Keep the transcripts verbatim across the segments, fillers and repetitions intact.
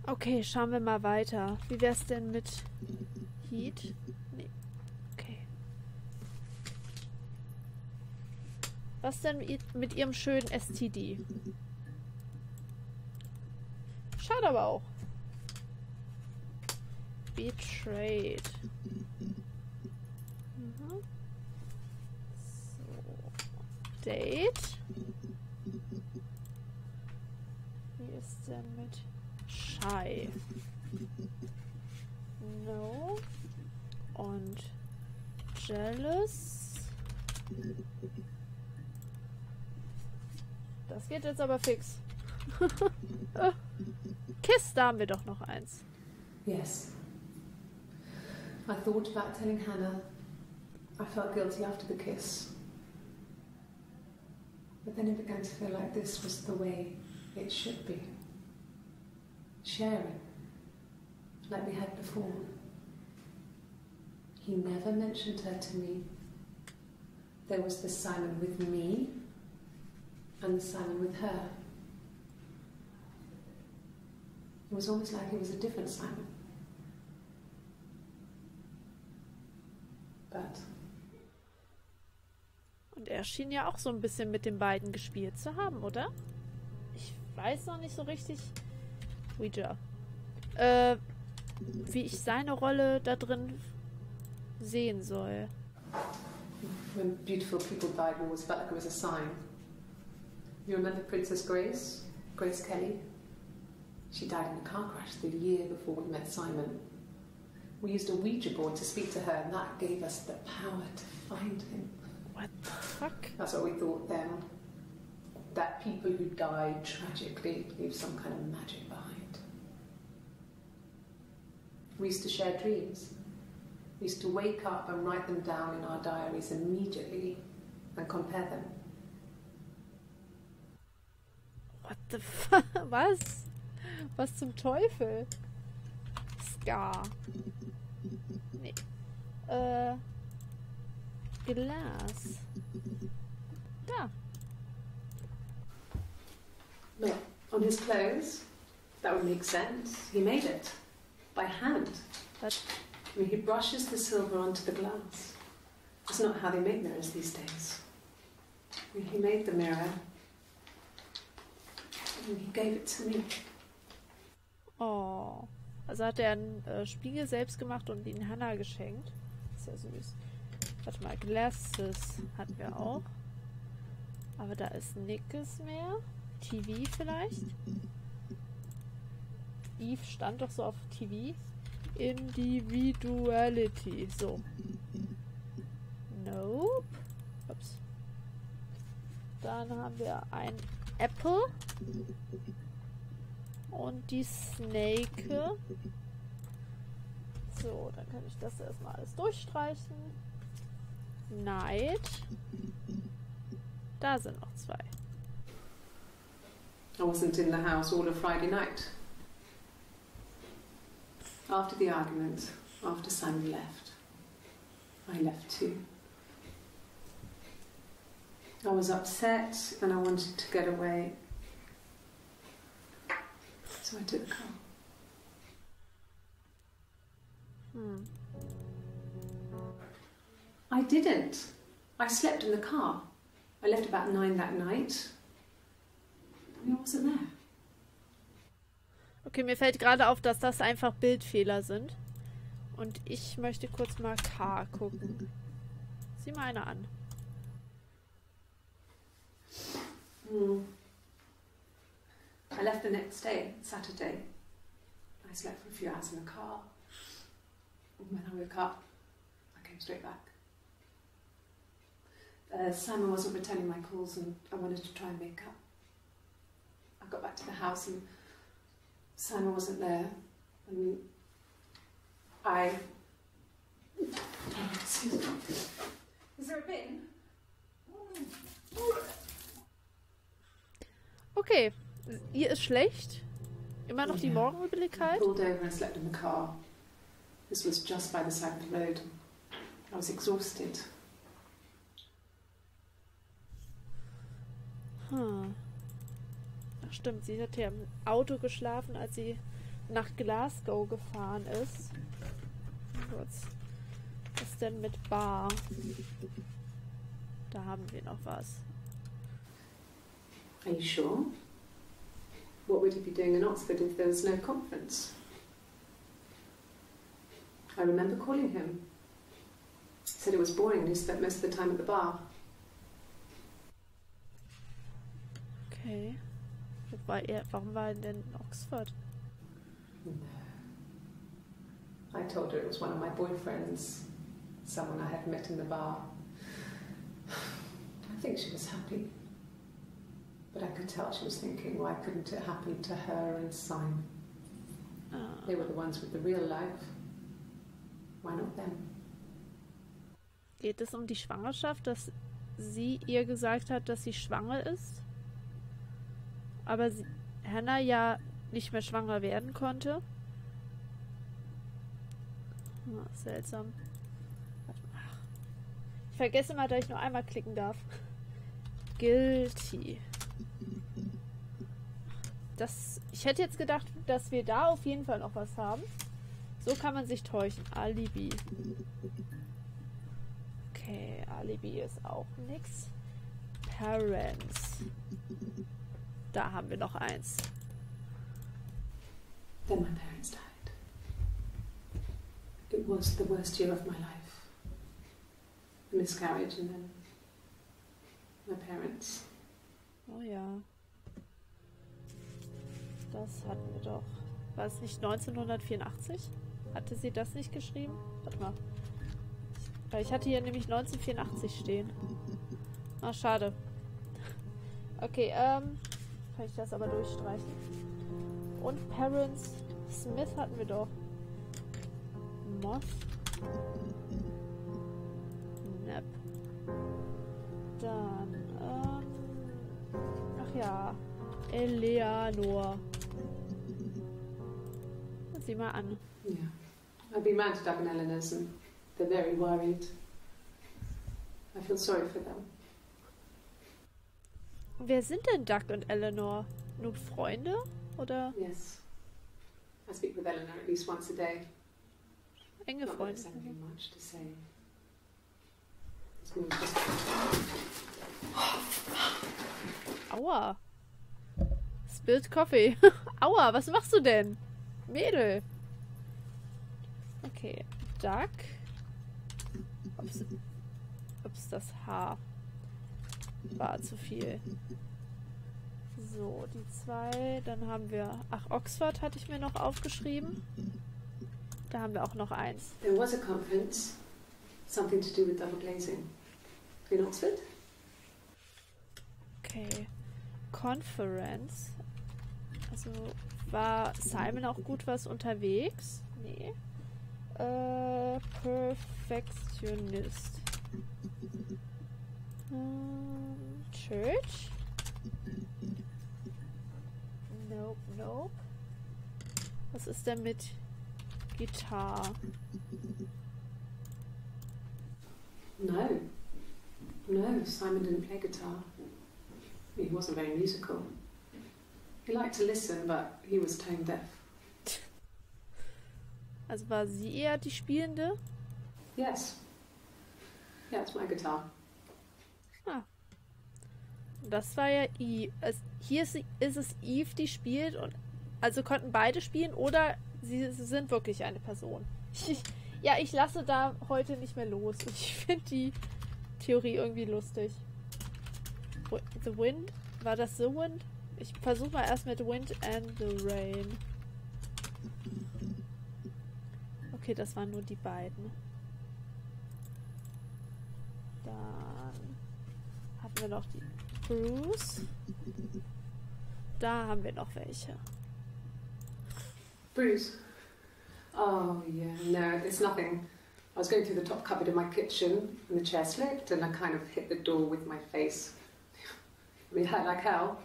Okay, schauen wir mal weiter. Wie wär's denn mit Heat? Nee. Okay. Was denn mit ihrem schönen S T D? Schade aber auch. Betrayed. Mhm. So. Date. Wie ist denn mit Shy? No. Und Jealous. Das geht jetzt aber fix. Kiss, da haben wir doch noch eins. Yes. I thought about telling Hannah. I felt guilty after the kiss. But then it began to feel like this was the way it should be. Sharing. Like we had before. He never mentioned her to me. There was the Simon with me and the Simon with her. It was almost like it was a different Simon. But Und er schien ja auch so ein bisschen mit den beiden gespielt zu haben, oder? Ich weiß noch nicht so richtig, Ouija, äh, wie ich seine Rolle da drin sehen soll. when beautiful people died, it always felt like it was a sign. You remember Princess Grace? Grace Kelly? She died in a car crash the year before we met Simon. We used a Ouija board to speak to her, and that gave us the power to find him. What the fuck? That's what we thought then. That people who died tragically leave some kind of magic behind. We used to share dreams. We used to wake up and write them down in our diaries immediately and compare them. What the fuck? Was? Was zum Teufel? Scar. Nee. Äh. Glas. Da. Look, on his clothes, that would make sense. He made it. By hand. What? I mean, he brushes the silver onto the glass. That's not how they make mirrors these days. I mean, he made the mirror. And he gave it to me. Oh. Also hat er einen äh, Spiegel selbst gemacht und ihn Hannah geschenkt. Ist ja süß. Warte mal, Glasses hatten wir auch. Aber da ist nix mehr. T V vielleicht? Eve stand doch so auf T V. Individuality. So. Nope. Ups. Dann haben wir ein Apple. Und die Snake. So, dann kann ich das erstmal alles durchstreichen. Night. Da sind noch zwei. I wasn't in the house all of Friday night. After the argument, after Simon left, I left too. I was upset and I wanted to get away. So I took the car. Hmm. I didn't. I slept in the car. I left about nine that night. I wasn't there. Okay, mir fällt gerade auf, dass das einfach Bildfehler sind. Und ich möchte kurz mal K gucken. Sieh mal eine an. Mm. I left the next day, Saturday. I slept for a few hours in the car. And when I woke up, I came straight back. Uh, Simon wasn't returning my calls and I wanted to try and make up. I got back to the house and Simon wasn't there. And I... Excuse me. Is there a bin? Okay, ihr ist schlecht. Immer noch die I Morgenübelkeit. pulled over and slept in the car. This was just by the side of the road. I was exhausted. Hm. Ach stimmt, sie hat ja im Auto geschlafen, als sie nach Glasgow gefahren ist. Kurz. Was denn mit Bar? Da haben wir noch was. Are you sure? What would he be doing in Oxford if there was no conference? I remember calling him. He said it was boring and he spent most of the time at the bar. Okay. War er, warum war er denn in Oxford? No. I told her it was one of my boyfriends. Someone I had met in the bar. I think she was happy. But I could tell she was thinking, why couldn't it happen to her and Simon? Ah. They were the ones with the real life. Why not them? Geht es um die Schwangerschaft, dass sie ihr gesagt hat, dass sie schwanger ist? Aber sie, Hannah ja nicht mehr schwanger werden konnte? Ah, seltsam. Ach. Ich vergesse mal, dass ich nur einmal klicken darf. Guilty. Das, ich hätte jetzt gedacht, dass wir da auf jeden Fall noch was haben. So kann man sich täuschen. Alibi. Okay, Alibi ist auch nix. Parents. Da haben wir noch eins. Then my parents died. It was the worst year of my life. A miscarriage and then my parents. Oh ja. Das hatten wir doch. War es nicht neunzehnhundertvierundachtzig? Hatte sie das nicht geschrieben? Warte mal. Weil ich hatte hier nämlich neunzehnhundertvierundachtzig stehen. Ah, schade. Okay, ähm... kann ich das aber durchstreichen. Und Parents Smith hatten wir doch. Moth. Nap. Dann, ähm... ach ja. Eleanor. Sieh mal an. Yeah. I've been round to Doug and Eleanor's and they're very worried. I feel sorry for them. Wer sind denn Doug und Eleanor? Nur Freunde? Oder Yes. I speak with Eleanor at least once a day. enge Not that Freunde? there's anything much to say. It's more just... Aua. Spilled Coffee. Aua, was machst du denn? Mädel. Okay, Doug. Ups, ups, das Haar war zu viel. So, die zwei. Dann haben wir... Ach, Oxford hatte ich mir noch aufgeschrieben. Da haben wir auch noch eins. There was a conference. Something to do with double glazing. In Oxford? Okay. Conference. Also war Simon auch gut was unterwegs? Nee. Äh, Perfektionist. Hm, Church? Nope, nope. Was ist denn mit Gitarre? No. No, Simon didn't play guitar. He wasn't very musical. He liked to listen, but he was tone deaf. Also war sie eher die Spielende? Yes. Yeah, it's my guitar. Ah. Das war ja Eve. Es, hier ist, ist es Eve, die spielt. Und also konnten beide spielen oder sie, sie sind wirklich eine Person. Ich, ja, ich lasse da heute nicht mehr los. Ich finde die Theorie irgendwie lustig. The Wind? War das The Wind? Ich versuche mal erst mit Wind and the Rain. Okay, das waren nur die beiden. Dann hatten wir noch die Bruce. Da haben wir noch welche. Bruce. Oh, yeah, no, it's nothing. I was going through the top cupboard in my kitchen and the chair slipped and I kind of hit the door with my face. I mean, it hurt like hell.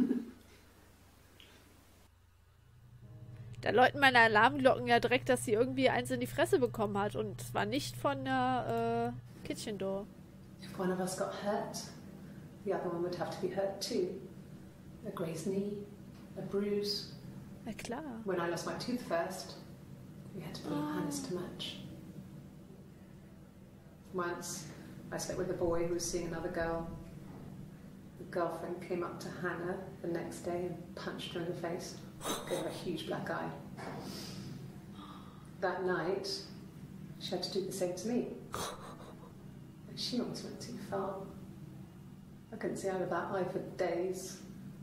Da läuten meine Alarmglocken ja direkt, dass sie irgendwie eins in die Fresse bekommen hat. Und zwar nicht von der äh, Kitchen Door. If one of us got hurt, the other one would have to be hurt too. A grazed knee, a bruise, Na klar. When I lost my tooth first, we had to put on harness to match. Once, I slept with a boy who was seeing another girl. The girlfriend came up to Hannah the next day and punched her in the face, gave her a huge black eye. That night, she had to do the same to me. And she almost went too far. I couldn't see out of that eye for days.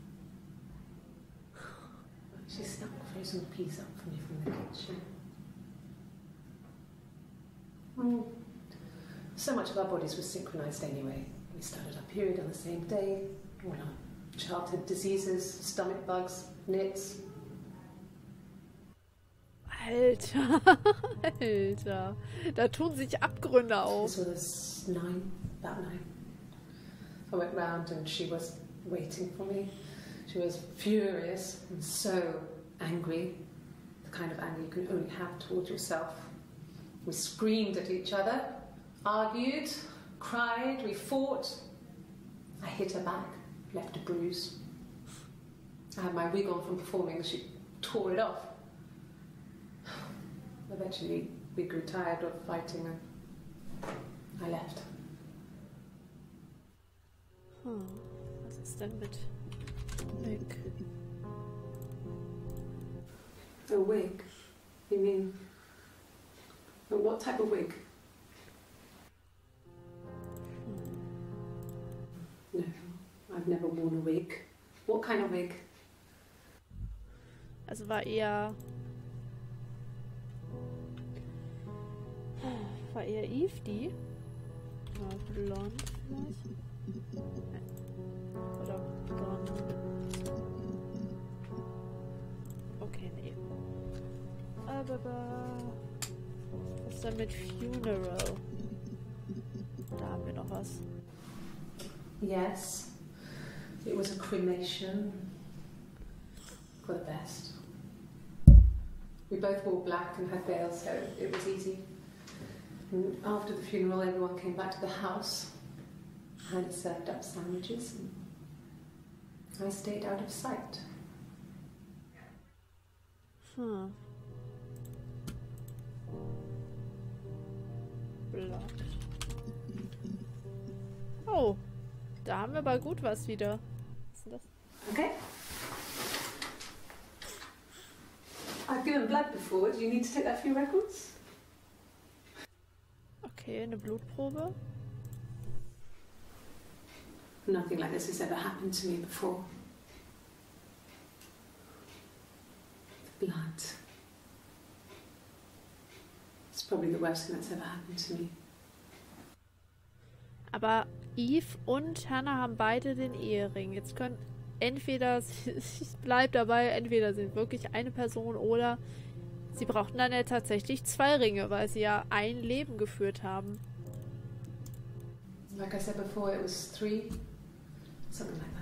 She snuck a frozen piece up for me from the kitchen. Mm. So much of our bodies was synchronized anyway. We started our period on the same day. All our childhood diseases, stomach bugs, nits. Alter, Alter. Da tun sich Abgründe auf. This was nine, about nine. I went round and she was waiting for me. She was furious and so angry. The kind of anger you can only have towards yourself. We screamed at each other, argued, cried, we fought. I hit her back, left a bruise. I had my wig on from performing, she tore it off. Eventually, we grew tired of fighting and I left. Hm, was ist denn mit Wig? A wig? You mean... But what type of wig? No, I've never worn a wig. What kind of wig? Also war eher... War eher Eve die? War blond vielleicht? Oder blond? Okay, nee. Aber... Was ist denn mit Funeral? Da haben wir noch was. Yes, it was a cremation for the best. We both wore black and had veils, so it was easy. And after the funeral, everyone came back to the house. Hannah served up sandwiches, and I stayed out of sight. Hm. Blood. Oh, da haben wir aber gut was wieder. Was ist denn das? Okay. I've given blood before. Do you need to take that for your records? Okay, eine Blutprobe. Nothing like this has ever happened to me before. The blood. It's probably the worst thing that's ever happened to me. Aber Eve und Hannah haben beide den Ehering. Jetzt können entweder, ich bleib dabei, entweder sind wirklich eine Person oder sie brauchten dann ja tatsächlich zwei Ringe, weil sie ja ein Leben geführt haben. Like I said before, it was three, something like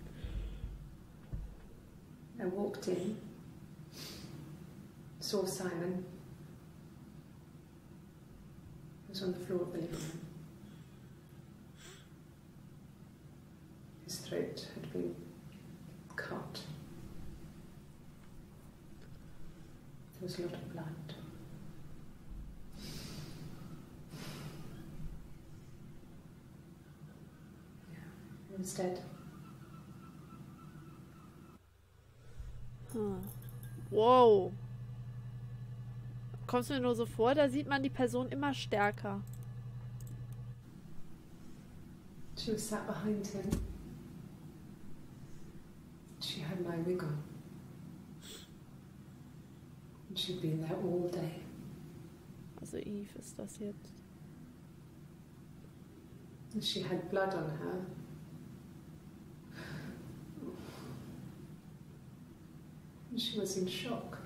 that. I walked in, saw Simon. He was on the floor of the living room. His throat had been cut. There was a lot of blood. Yeah, he was dead. Hm. Wow. Kommt es mir nur so vor, da sieht man die Person immer stärker. She was sat behind him. She had my wig on. And she'd been there all day. Also Eve ist das jetzt. And she had blood on her. And she was in shock.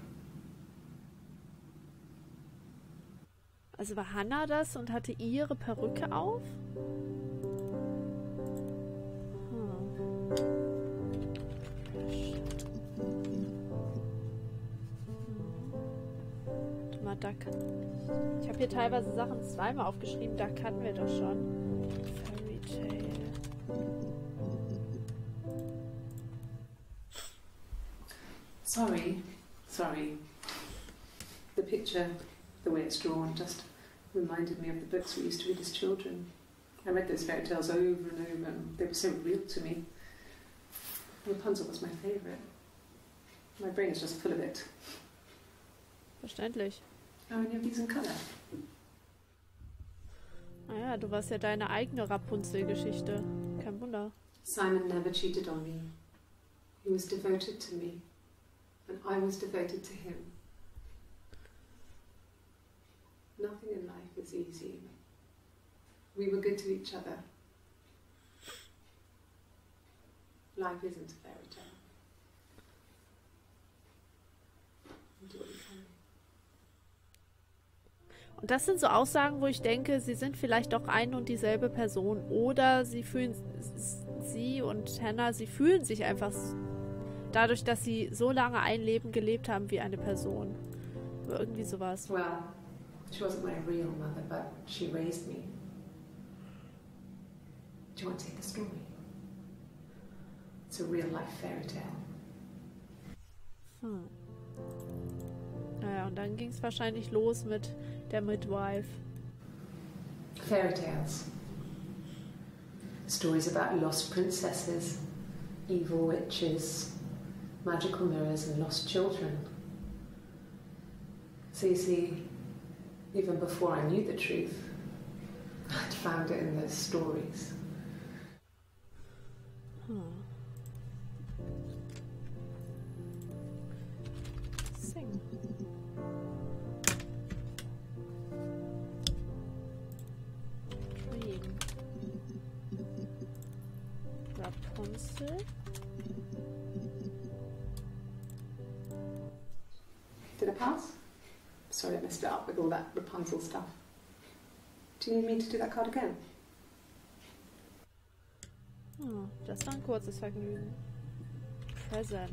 Also war Hannah das und hatte ihre Perücke auf? Hm. Warte mal, da kann... Ich habe hier teilweise Sachen zweimal aufgeschrieben, da kannten wir doch schon. Fairy Tale. Sorry, Sorry. The picture, the way it's drawn, just reminded me of the books we used to read as children. I read those fairy tales over and over, and they were so real to me. Rapunzel was my favourite. My brain is just full of it. Verständlich. How many of these in colour? Naja, du warst ja deine eigene Rapunzel-Geschichte. Kein Wunder. Simon never cheated on me. He was devoted to me, and I was devoted to him. Nothing in life is easy. We were good to each other. Life isn't a fairy tale. Do what you can. Und das sind so Aussagen, wo ich denke, sie sind vielleicht doch ein und dieselbe Person. Oder sie fühlen, sie und Hannah, sie fühlen sich einfach dadurch, dass sie so lange ein Leben gelebt haben wie eine Person. Oder irgendwie sowas. Well, she wasn't my real mother, but she raised me. Do you want to take a story? It's a real-life fairy tale. Hm. Naja, und dann ging es wahrscheinlich los mit der Midwife. Fairy tales. Stories about lost princesses, evil witches, magical mirrors and lost children. So you see, even before I knew the truth, I'd found it in those stories. Hmm. Sing. Dream. Rapunzel. Did I pass? Sorry, I messed it up with all that Rapunzel stuff. Do you need me to do that card again? Oh, das war ein kurzes Vergnügen. Present.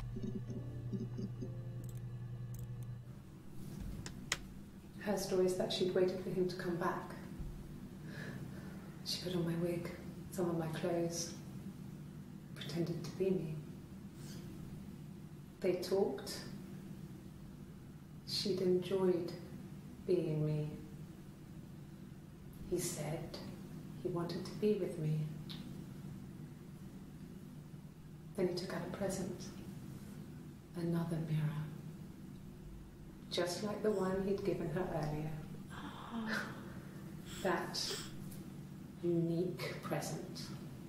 Her story is that she'd waited for him to come back. She put on my wig, some of my clothes, pretended to be me. They talked. She'd enjoyed being me. He said he wanted to be with me. Then he took out a present, another mirror, just like the one he'd given her earlier. That unique present.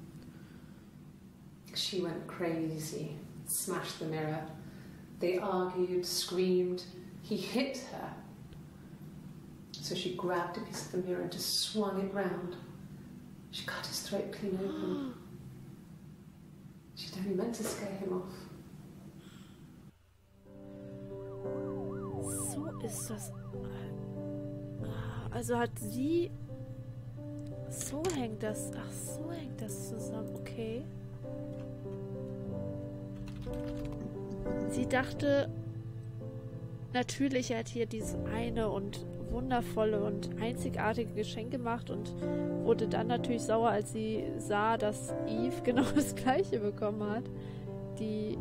She went crazy, smashed the mirror. They argued, screamed. He hit her. So she grabbed a piece of the mirror and just swung it round. She cut his throat clean open. She'd only meant to scare him off. So ist das. Also hat sie... So hängt das... Ach, so hängt das zusammen. Okay. Sie dachte... Natürlich, er hat hier dieses eine und wundervolle und einzigartige Geschenk gemacht und wurde dann natürlich sauer, als sie sah, dass Eve genau das gleiche bekommen hat. Die...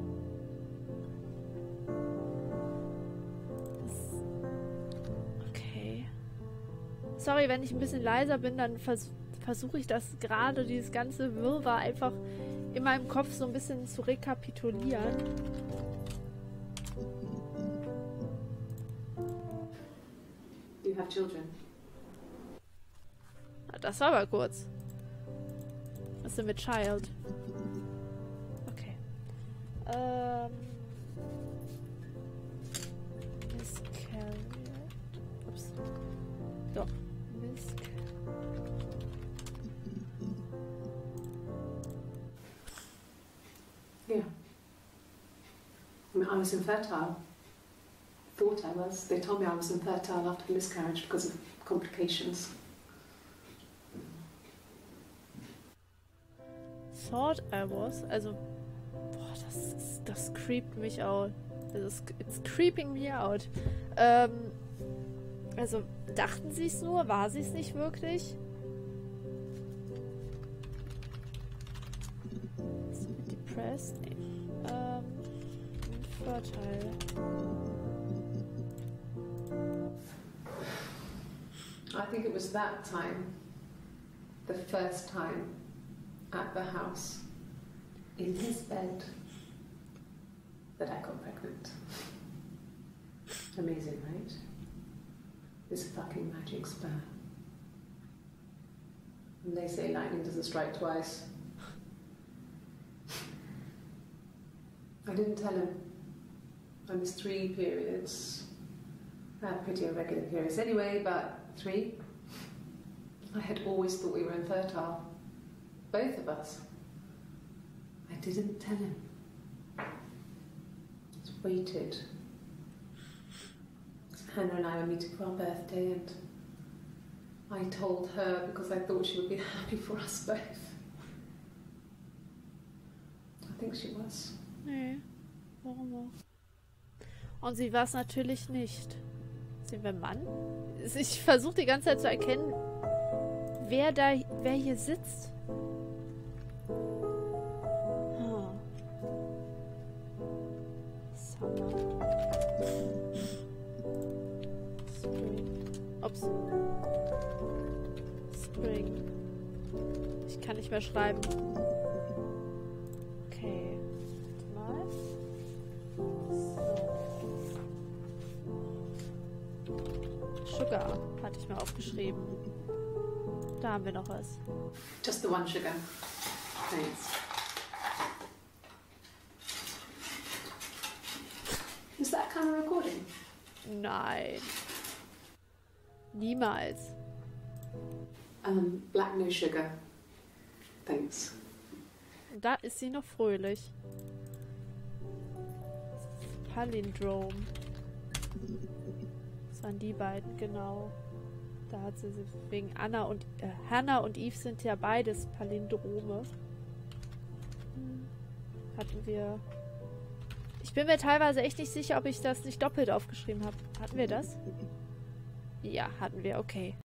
Das... Okay. Sorry, wenn ich ein bisschen leiser bin, dann vers versuche ich das gerade, dieses ganze Wirrwarr einfach in meinem Kopf so ein bisschen zu rekapitulieren. You have children. Das war aber kurz. Was ist denn mit Child? Okay. Ähm. Miscarriage. Ups. Doch. Miscarriage. Yeah. I mean, I was infertile. Thought I was. They told me I was infertile after the miscarriage because of complications. Thought I was? Also, boah, das ist, das creept mich out. It's, it's creeping me out. Ähm, also, dachten sie es nur? War sie es nicht wirklich? Depressed? Nee. Ähm, Vorteil. think it was that time, the first time at the house, in his bed, that I got pregnant. Amazing, right? This fucking magic sperm. And they say lightning doesn't strike twice. I didn't tell him. I missed three periods. I had pretty irregular periods anyway, but three. I had always thought we were infertile. Both of us. I didn't tell him. Just waited. Hannah and I were meeting for our birthday, and I told her because I thought she would be happy for us both. I think she was. Nee, warum auch? Und sie war es natürlich nicht. Sind wir Mann? Ich versuche die ganze Zeit zu erkennen, wer da, wer hier sitzt. Huh. Summer. Spring. Ups. Spring. Ich kann nicht mehr schreiben. Okay. Warte mal. So. Sugar hatte ich mir aufgeschrieben. Da haben wir noch was. Just the one sugar. Thanks. Is that camera recording? Nein. Niemals. Um, black no sugar. Thanks. Da ist sie noch fröhlich. Palindrome. Das waren die beiden, genau. Da hat sie sich wegen Anna und äh, Hannah und Eve sind ja beides Palindrome. Hm. Hatten wir. Ich bin mir teilweise echt nicht sicher, ob ich das nicht doppelt aufgeschrieben habe. Hatten wir das? Ja, hatten wir, okay.